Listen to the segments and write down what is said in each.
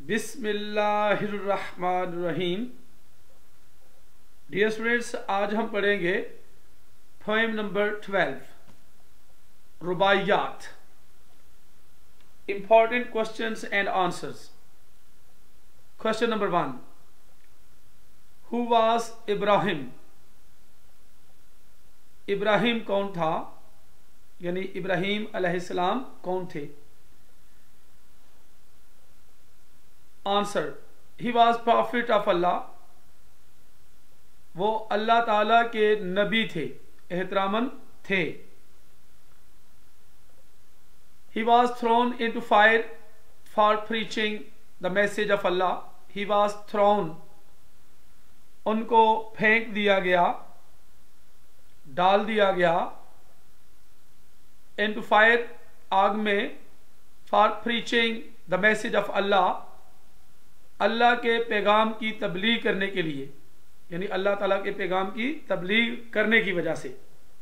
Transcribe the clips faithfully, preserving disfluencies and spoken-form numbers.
बिस्मिल्लाहिर्रहमानिर्रहीम। Dear students, आज हम पढ़ेंगे poem number twelve, Rubaiyat, important questions and answers. Question number one, who was Ibrahim? Ibrahim कौन था, यानी इब्राहिम अलैहिस्सलाम कौन थे? Answer, he was prophet of Allah, वो अल्लाह ताला के नबी थे, एहतरामन थे। He was thrown into fire for preaching the message of Allah, he was thrown, उनको फेंक दिया गया, डाल दिया गया, इन टू फायर, आग में, for preaching the message of Allah, अल्लाह के पैगाम की तबलीग करने के लिए, यानी अल्लाह ताला के पैगाम की तबलीग करने की वजह से।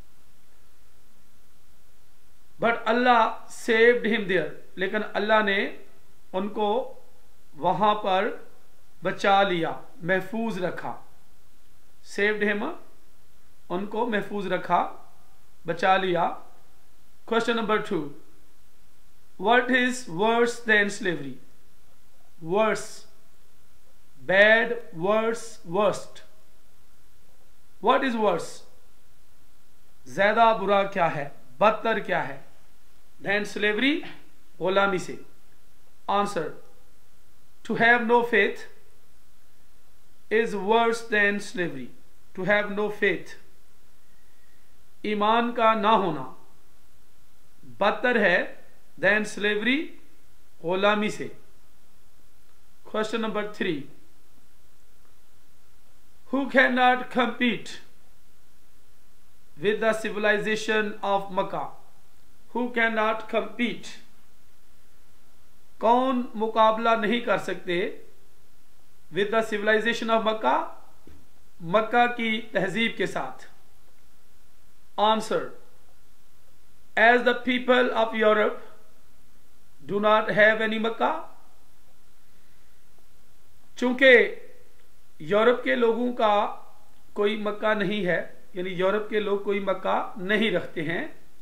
But Allah saved him there, लेकिन अल्लाह ने उनको वहां पर बचा लिया, महफूज रखा। सेव्ड हिम, उनको महफूज रखा, बचा लिया। Question number two, what is worse than slavery? Worse, bad, worse, worst. What is worse? ज्यादा बुरा क्या है, बदतर क्या है? देन स्लेवरी, गुलामी से। Answer, to have no faith is worse than slavery. To have no faith, ईमान का ना होना बदतर है देन स्लेवरी, गुलामी से। Question number three, who cannot compete with the civilization of Makkah? Who cannot compete? कौन मुकाबला नहीं कर सकते with the civilization of Makkah? मक्का की तहजीब के साथ। Answer, as the people of Europe do not have any Makkah, चूंकि यूरोप के लोगों का कोई मक्का नहीं है, यानी यूरोप के लोग कोई मक्का नहीं रखते हैं।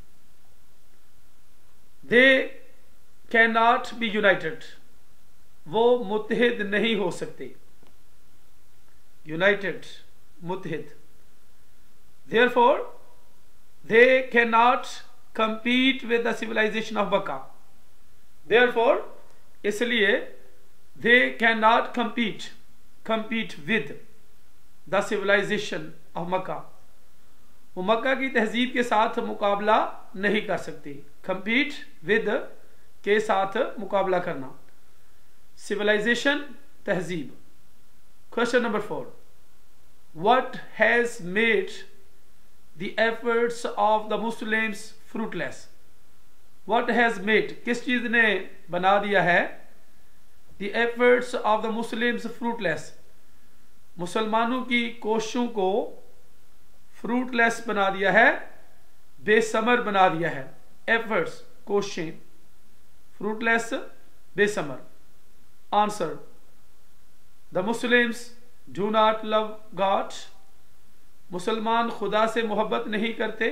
They cannot be united, वो मुत्तहिद नहीं हो सकते। यूनाइटेड, मुत्तहिद। Therefore they cannot compete with the civilization of Mecca. Therefore, इसलिए they cannot compete compete with the civilization of Makkah, वो मक्का की तहजीब के साथ मुकाबला नहीं कर सकते। compete with के साथ मुकाबला करना, civilization, तहजीब। Question number four, what has made the efforts of the Muslims fruitless? what has made, किस चीज ने बना दिया है The efforts of the Muslims fruitless, मुसलमानों की कोशिशों को fruitless बना दिया है, बेसमर बना दिया है। efforts, कोशिशें, fruitless, बेसमर। Answer, the Muslims do not love God, मुसलमान खुदा से मोहब्बत नहीं करते।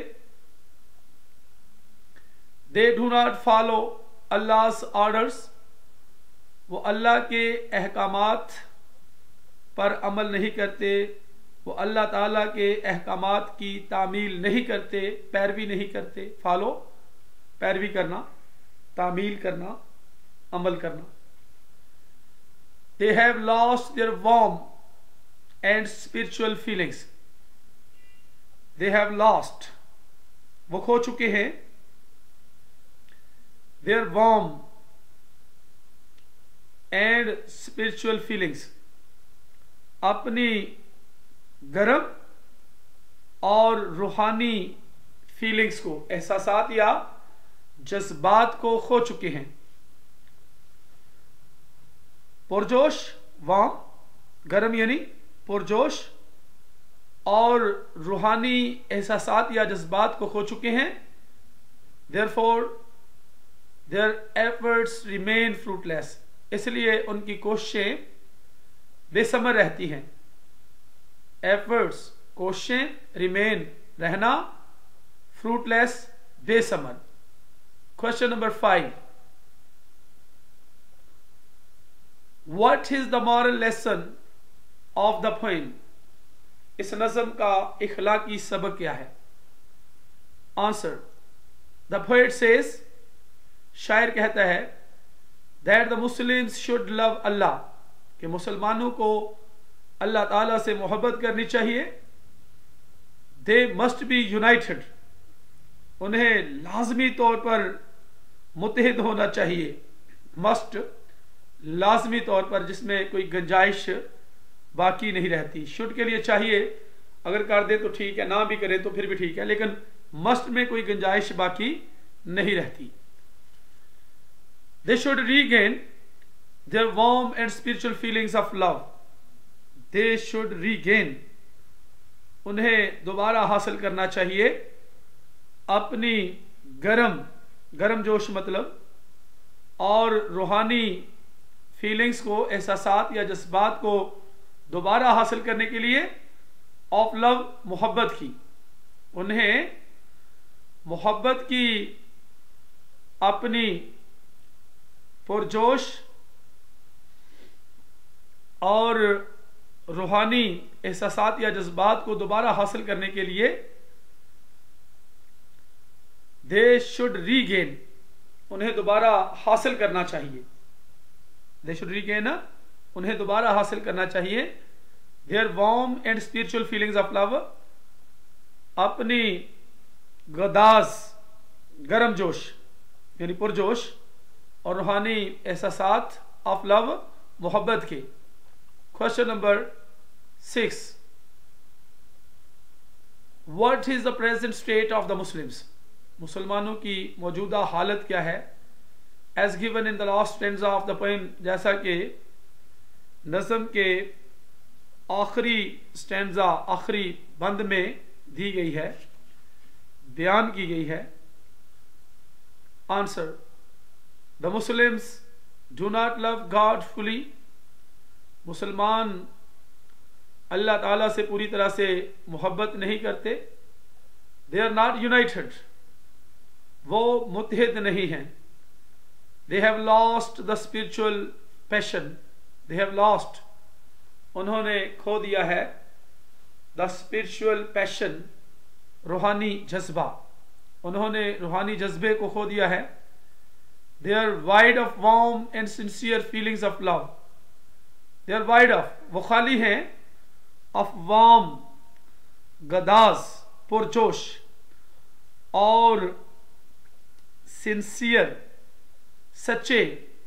They do not follow Allah's orders, वो अल्लाह के अहकामात पर अमल नहीं करते, वो अल्लाह ताला के अहकामात की तामील नहीं करते, पैरवी नहीं करते। फॉलो, पैरवी करना, तामील करना, अमल करना। They have lost their warm and spiritual feelings, they have lost, वो खो चुके हैं, their warm and spiritual feelings, अपनी गर्म और रूहानी फीलिंग्स को, एहसासात या जज्बात को खो चुके हैं। पुरजोश, वाम, गर्म यानी पुरजोश, और रूहानी एहसासात या जज्बात को खो चुके हैं। Therefore their efforts remain fruitless, इसलिए उनकी कोशिशें बेसमर रहती हैं। एफर्ट्स कोशिशें, रिमेन रहना, फ्रूटलेस बेसमर। Question number five, what is the moral lesson of the poem? इस नज़म का इखलाकी सबक क्या है? आंसर, द पोएट सेज, शायर कहता है, that the Muslims should love Allah, कि मुसलमानों को अल्लाह ताला से मोहब्बत करनी चाहिए। दे मस्ट बी यूनाइटेड, उन्हें लाजमी तौर पर मुत्तहिद होना चाहिए। मस्ट लाजमी तौर पर, जिसमें कोई गुंजाइश बाकी नहीं रहती। शुड के लिए चाहिए, अगर कर दे तो ठीक है, ना भी करे तो फिर भी ठीक है, लेकिन मस्ट में कोई गुंजाइश बाकी नहीं रहती। They should regain their warm and spiritual feelings of love. They should regain, उन्हें दोबारा हासिल करना चाहिए अपनी गरम गरम जोश मतलब और रूहानी फीलिंग्स को, एहसासात या जज्बात को दोबारा हासिल करने के लिए ऑफ लव, मोहब्बत की। उन्हें मोहब्बत की अपनी पुरजोश और रूहानी एहसासात या जज्बात को दोबारा हासिल करने के लिए दे शुड रीगेन, उन्हें दोबारा हासिल करना चाहिए। दे शुड रीगेन, उन्हें दोबारा हासिल करना चाहिए their warm and spiritual feelings of love, अपनी गदाज गरम जोश यानी पुरजोश और रूहानी एहसासात ऑफ लव, मोहब्बत के। Question number six, what is the present state of the Muslims? मुसलमानों की मौजूदा हालत क्या है? As given in the last stanza of the poem, जैसा कि नज़म के आखिरी स्टेंजा, आखिरी बंद में दी गई है, बयान की गई है। Answer, the Muslims do not love God fully. मुसलमान अल्लाह ताला से पूरी तरह से मोहब्बत नहीं करते। दे आर नॉट यूनाइटेड, वो मुत्तहिद नहीं हैं। They have lost the spiritual passion, they have lost, उन्होंने खो दिया है, द स्पिरिचुअल पैशन, रूहानी जज्बा, उन्होंने रूहानी जज्बे को खो दिया है। They are wide of warm and sincere feelings of love. They are wide of, वो खाली हैं, ऑफ वार्म, गदाज, पुरजोश और सिंसियर, सच्चे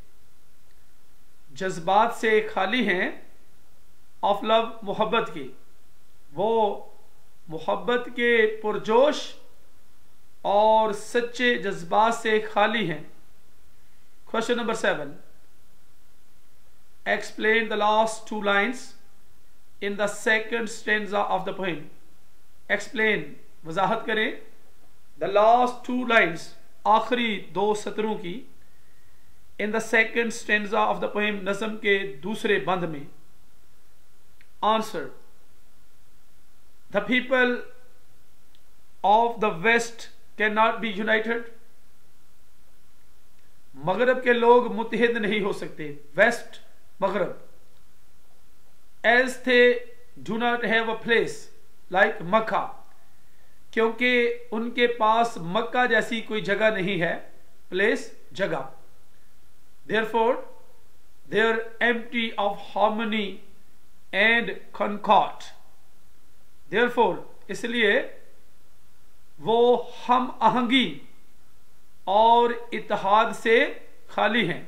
जज्बात से खाली हैं, ऑफ लव, मोहब्बत की। वो मोहब्बत के पुरजोश और सच्चे जज्बात से खाली हैं। Question number seven, explain the last two lines in the second stanza of the poem. Explain, वजाहत करें, द लास्ट टू लाइन्स, आखिरी दो सतरों की, in the second stanza of the poem, नज़म के दूसरे बंद में। Answer, the people of the west cannot be united. मगरब के लोग मुत्तहिद नहीं हो सकते। वेस्ट, मगरब। As they do not have a place like Mecca, क्योंकि उनके पास मक्का जैसी कोई जगह नहीं है। प्लेस, जगह। Therefore they are empty of harmony and concord. Therefore, इसलिए वो हम आहंगी और इत्तेहाद से खाली हैं।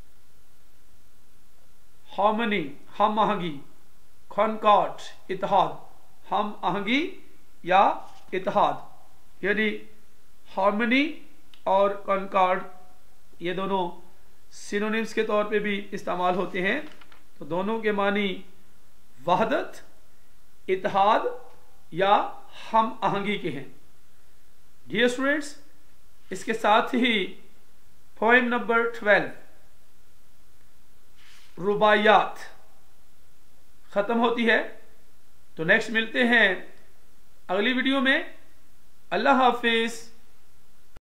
हार्मनी, हम आहंगी, कॉन्कॉर्ड, इत्तेहाद, हम आहंगी या इत्तेहाद, यानी हार्मनी और कॉन्कॉर्ड, ये दोनों सिनोनिम्स के तौर पे भी इस्तेमाल होते हैं। तो दोनों के मानी वहदत, इत्तेहाद या हम आहंगी के हैं। डियर स्टूडेंट्स, इसके साथ ही पोएम नंबर ट्वेल्व रुबायात ख़त्म होती है। तो नेक्स्ट मिलते हैं अगली वीडियो में। अल्लाह हाफिज़।